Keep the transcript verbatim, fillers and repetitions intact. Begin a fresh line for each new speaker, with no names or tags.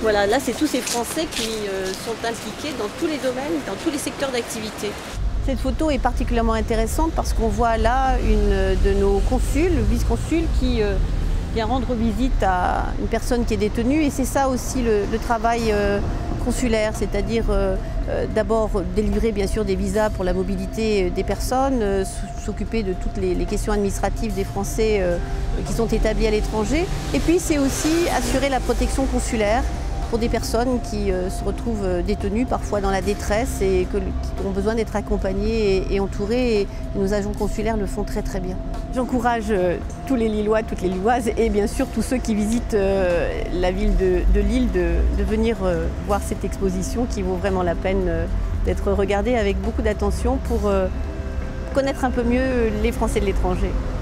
Voilà, là c'est tous ces Français qui euh, sont impliqués dans tous les domaines, dans tous les secteurs d'activité. Cette photo est particulièrement intéressante parce qu'on voit là une de nos consuls, le vice-consul, qui euh, vient rendre visite à une personne qui est détenue. Et c'est ça aussi le, le travail euh, consulaire, c'est-à-dire euh, euh, d'abord délivrer bien sûr des visas pour la mobilité des personnes, euh, s'occuper de toutes les, les questions administratives des Français euh, qui sont établis à l'étranger. Et puis c'est aussi assurer la protection consulaire pour des personnes qui euh, se retrouvent détenues, parfois dans la détresse et que, qui ont besoin d'être accompagnées et, et entourées. Et nos agents consulaires le font très très bien. J'encourage euh, tous les Lillois, toutes les Lilloises et bien sûr tous ceux qui visitent euh, la ville de, de Lille de, de venir euh, voir cette exposition qui vaut vraiment la peine euh, d'être regardée avec beaucoup d'attention pour euh, connaître un peu mieux les Français de l'étranger.